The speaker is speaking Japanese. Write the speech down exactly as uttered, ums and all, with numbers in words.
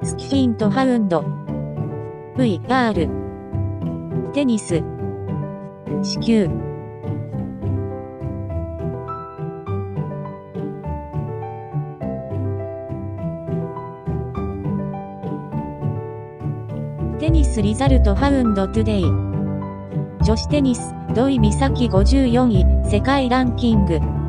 スキフィントハウンド ブイアール テニス子宮テニスリザルトハウンドトゥデイ女子テニス土井美咲ごじゅうよんい世界ランキング